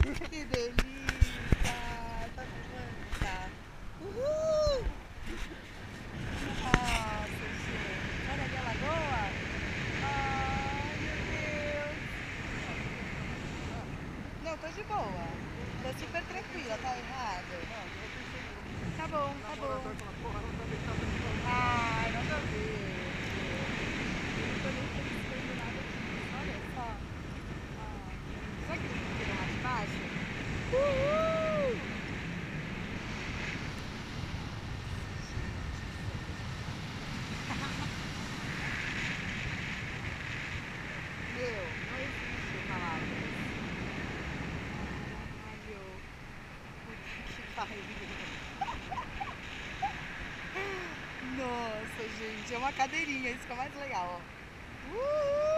Que delícia! Tá filmando, tá? Uhul! Nossa, gente. Olha ali a lagoa. Ai, meu Deus. Não, tô de boa. Tô super tranquila, tá errado? Tá bom, tá bom. Ai, nada a ver. Eu não tô nem pensando nada disso. Olha só. Ó. Será que eles me viram lá de baixo? Uhul! Nossa, gente do céu. Meu, não existe palavras. Caralho. Puta que pariu. Nossa, gente. É uma cadeirinha, isso que é mais legal, ó. Uhul!